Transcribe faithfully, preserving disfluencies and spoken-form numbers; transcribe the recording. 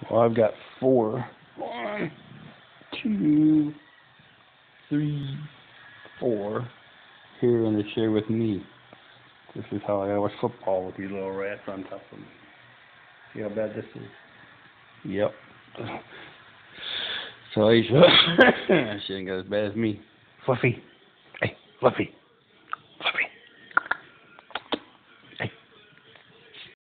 Well, I've got four. One, two, three, four here in the chair with me. This is how I gotta watch football with these little rats on top of me. See how bad this is? Yep. So Aisha, she ain't got as bad as me. Fluffy. Hey, Fluffy.